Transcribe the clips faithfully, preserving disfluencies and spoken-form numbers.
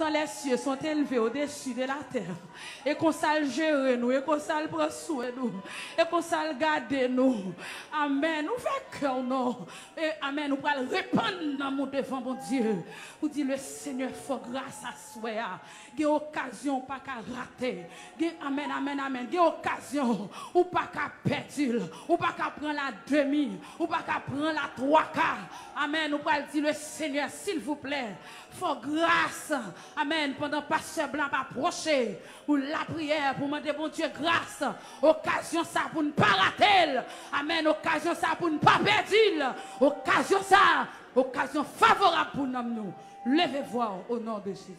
Autant les cieux sont élevés au-dessus de la terre. Et qu'on s'aille gérer nous, et qu'on s'aille prendre soin de nous, et qu'on s'aille garder nous. Amen. Nous faisons cœur, non. Et amen. Nous allons répandre dans mon devant, mon Dieu. Vous dites, le Seigneur, faut grâce à soi. Il y a occasion, pas qu'à rater. Amen, amen, amen. Il y a occasion, ou pas qu'à perdre, ou pas qu'à prendre la demi, ou pas qu'à prendre la trois quarts. Amen. Nous allons dire, le Seigneur, s'il vous plaît, faut grâce. Amen. Pendant pasteur blanc approcher pour la prière, pour demander bon Dieu grâce. Occasion ça pour ne pas rater. Amen. Occasion ça pour ne pas perdre. Occasion ça. Occasion favorable pour nous. Levez-vous au nom de Jésus.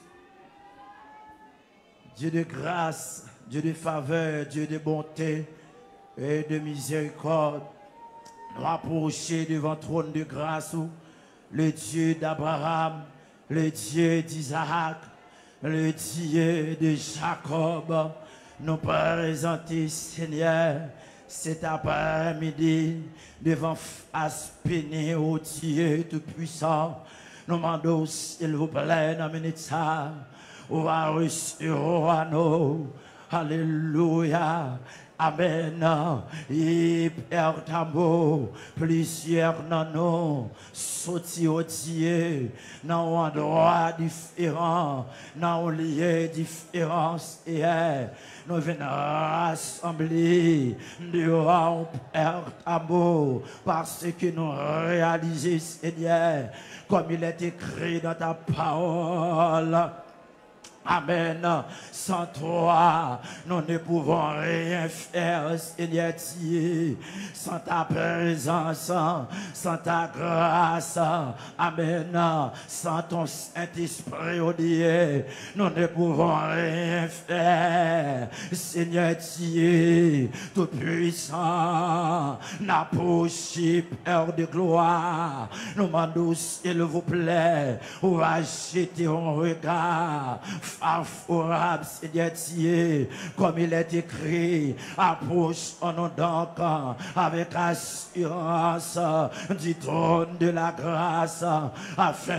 Dieu de grâce, Dieu de faveur, Dieu de bonté et de miséricorde, nous approcher devant le trône de grâce, le Dieu d'Abraham, le Dieu d'Isaac, le Dieu de Jacob, nous présenter, Seigneur, cet après-midi, devant Aspéné, au Dieu Tout-Puissant. Nous demandons, s'il vous plaît, d'amener ça. On va recevoir nous. Alléluia. Amen. Et Père d'amour, plusieurs dans nous, sortis au Dieu, dans un endroit différent, dans un lieu différent, et nous venons rassembler devant Père d'amour, parce que nous réalisons, Seigneur, comme il est écrit dans ta parole. Amen. Sans toi, nous ne pouvons rien faire, Seigneur Dieu. Sans ta présence, sans ta grâce. Amen. Sans ton Saint-Esprit, oh Dieu, nous ne pouvons rien faire. Seigneur Dieu, Tout-Puissant, n'approchez, Père de gloire. Nous demandons, s'il vous plaît, on va jeter un regard favorable, Seigneur Dieu, comme il est écrit, approchons-nous donc avec assurance du trône de la grâce afin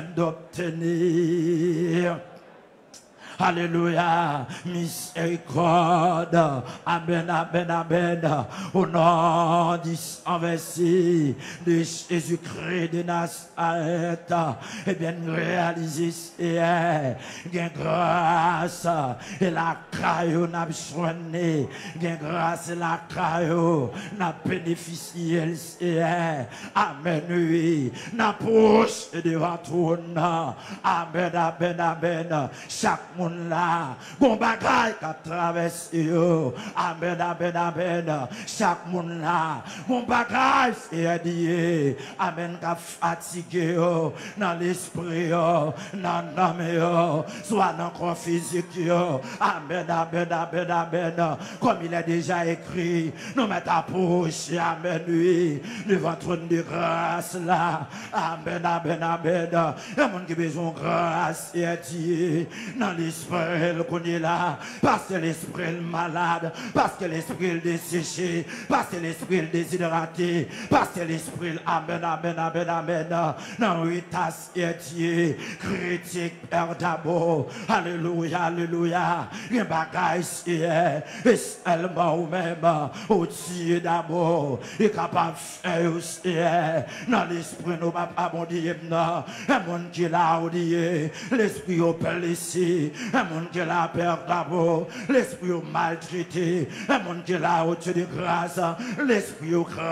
d'obtenir. Alléluia, miséricorde, amen, amen, amen, au nom du sang versé de Jésus-Christ de Nazareth, et bien réaliser, c'est bien grâce, et la caillou n'a soigné, bien grâce, et la caillou n'a bénéficié, c'est amen, oui, n'approche devant ton nom, amen, amen, amen, chaque là, bon bagaille qui traverse yo, amen, amen, amen, chaque monde là, bon bagaille c'est dit, amen, qui fatigué yo, dans l'esprit yo, dans l'âme yo, soit dans le corps physique yo, amen, amen, amen, amen, comme il est déjà écrit, nous mettons approcher, amen, oui, devant le trône de grâce là, amen, amen, amen, il y a monde qui a besoin de grâce, c'est dit, dans l'esprit qu'on est là, parce que l'esprit est malade, parce que l'esprit est desséché, parce que l'esprit est déshydraté, parce que l'esprit est amen, amen, amen, amen. Non, oui, tas et Dieu, critique, Père d'abord, alléluia, alléluia. Il y a un bagage, et seulement ou même, au Dieu d'abord, est capable de faire aussi, dans l'esprit, nous pas pas bon Dieu, non, un monde qui est là, l'esprit au ici. Un monde qui est là, Père d'abord, l'esprit maltraité, un monde qui est là, au Dieu de grâce, l'esprit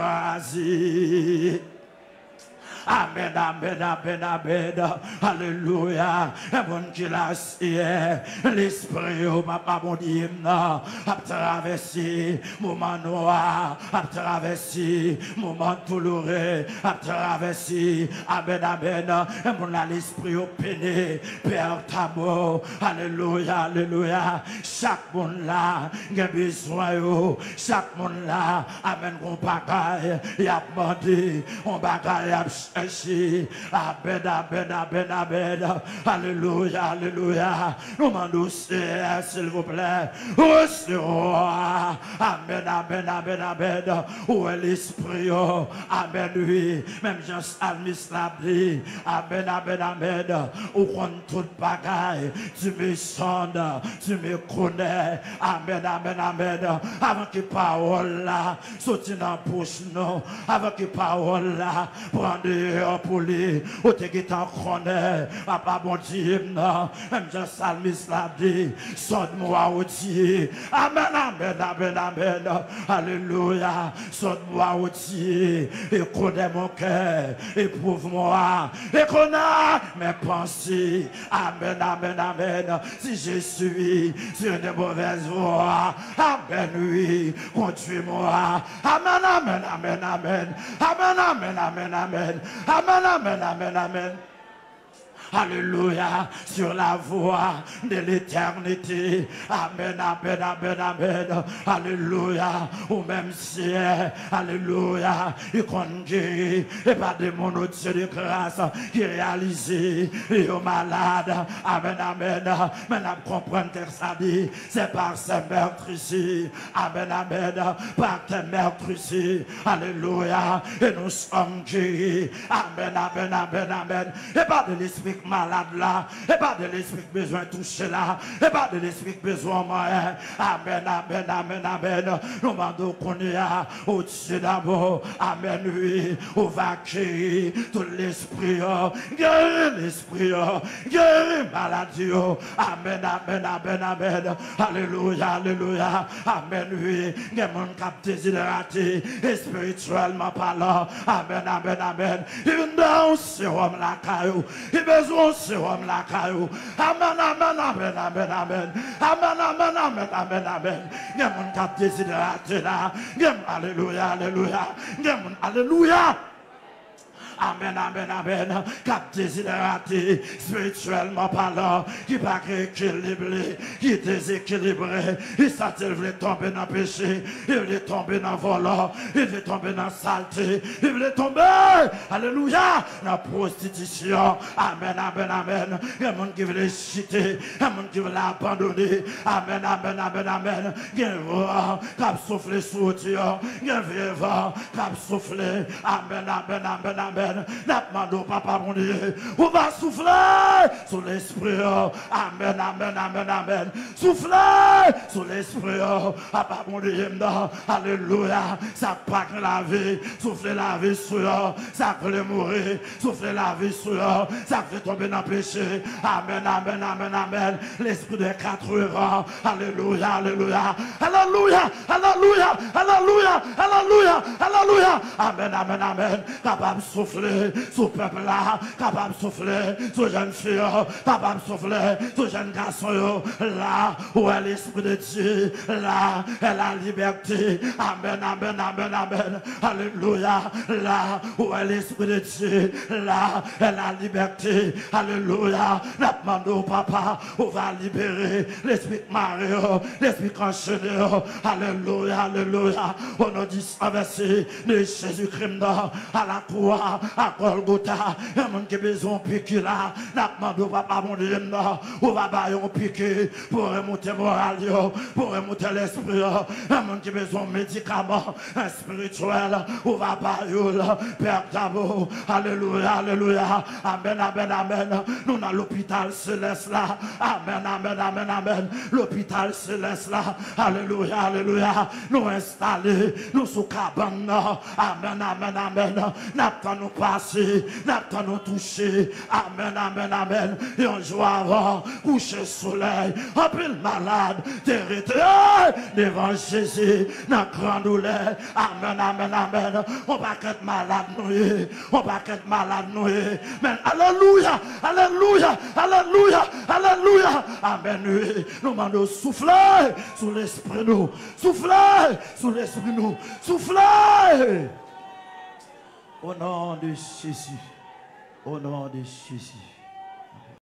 crasé. Amen, amen, amen, amen. Alléluia. Un bon qui l'a l'esprit, oh, ma pas mon Dieu, a traversé moment noir, a traversé moment douloureux, a traversé. Amen, amen. Un bon là, l'esprit au péné, Père d'amour. Alléluia, alléluia. Chaque monde là, il a besoin, chaque monde là, amen, on bagaille, il a demandé, on bagaille, chercher. Amen, amen, amen, amen. Alléluia, alléluia. Nous demandons, s'il vous plaît, recevoir. Amen, amen, amen, amen. Où est l'esprit? Amen, oui. Même Jean-Salmis l'a dit. Amen, amen, amen. Où compte toute bagaille. Tu me sondes, tu me connais. Amen, amen, amen. Avant que parole là sorti dans la bouche, non. Avant que parole là prendre pour lui. Ou te qui t'en connaît. Papa, bon Dieu, non. Même Jean-Salmis l'a dit. Sonde-moi au Dieu. Amen, amen, amen, amen. Alléluia. Sonde-moi au Dieu. Et connais mon cœur. Éprouve-moi. Et connais mes pensées. Amen, amen, amen. Si je suis sur de mauvaises voies. Amen, oui. Conduis-moi. Amen, amen, amen, amen. Amen, amen, amen, amen. Amen, amen, amen, amen. Alléluia, sur la voie de l'éternité. Amen, amen, amen, amen. Alléluia, ou même si, alléluia, il compte guérir, et pas de mon Dieu de grâce qui réalise, et aux malades. Amen, amen. Maintenant, comprendre que ça dit, c'est par ces meurtres ici. Amen, amen. Par tes meurtres ici. Alléluia, et nous sommes guéris. Amen, amen, amen, amen. Et pas de l'esprit malade là, et pas de l'esprit besoin toucher là, et pas de l'esprit besoin moyen. Amen, amen, amen, amen. Nous demandons qu'on y a au-dessus d'abord. Amen, oui. On va créer tout l'esprit, guérir l'esprit, guérir maladie. Amen, amen, amen, amen. Alléluia, alléluia. Amen, oui. Il y a mon cap déshydraté, et spirituellement parlant. Amen, amen, amen. Il vient dans ce homme là, caillou. Il besoin ce homme là, caillou. Amen, amen, amen, amen, amen. Amen, amen, amen, amen, amen. Il y a mon cap déshydraté là. Alléluia, alléluia. Alléluia. Amen, amen, amen. Cap déshydraté, spirituellement parlant, qui pas équilibré, qui est déséquilibré. Il s'est voulu tomber dans le péché, il voulait tomber dans le volant, il voulait tomber dans la saleté, il voulait tomber, alléluia, dans la prostitution. Amen, amen, amen. Il y a des gens qui veulent chiter, il y a des gens qui veulent abandonner. Amen, amen, amen, amen. Il y a un vent qui a soufflé sur Dieu, il y a un vieux vent qui a soufflé. Amen, amen, amen, amen. N'attendons papa mon Dieu. On va souffler sur l'esprit. Amen, amen, amen, amen. Souffler sur l'esprit. Papa mon Dieu. Alléluia. Ça pas que la vie. Souffler la vie sur eux. Ça peut mourir. Souffler la vie sur eux. Ça fait tomber dans le péché. Amen, amen, amen, amen. L'esprit de quatre heures. Alléluia, alléluia. Alléluia, alléluia, alléluia, alléluia, alléluia. Amen, amen, amen. Capable de souffler sur le peuple là, capable de souffler sur les jeunes filles, capable de souffler sur les jeunes garçons là, où est l'esprit de Dieu, là, est la liberté. Amen, amen, amen, amen. Alléluia. Là, où est l'esprit de Dieu, là, est la liberté. Alléluia. Nous demandons, papa, on va libérer l'esprit Mario, l'esprit enchaîné. Alléluia, alléluia. Au nom du verset de Jésus-Christ à la croix, à Golgotha, il y a un monde qui a besoin de piquer là. Nous demandons, papa, mon Dieu, on va bailler un piqué pour remonter le moral, pour remonter l'esprit. Il y a un monde qui a besoin de médicaments spirituels, on va bailler, Père d'amour. Alléluia, alléluia. Amen, amen, amen. Nous dans l'hôpital céleste là. Amen, amen, amen, amen. L'hôpital céleste là. Alléluia, alléluia. Nous installés, nous sous cabane. Amen, amen, amen. N'attendons nous passer, n'attendons nous toucher. Amen, amen, amen. Et on joue avant, coucher soleil, un peu malade, t'hériter devant Jésus, dans grande douleur. Amen, amen, amen. On va être malade, nous, on va être malade, nous. Mais alléluia, alléluia, alléluia, alléluia. Amen, oui. Nous demandons souffler sur l'esprit nous, souffler sur l'esprit nous, souffler. Au nom de Jésus, au nom de Jésus.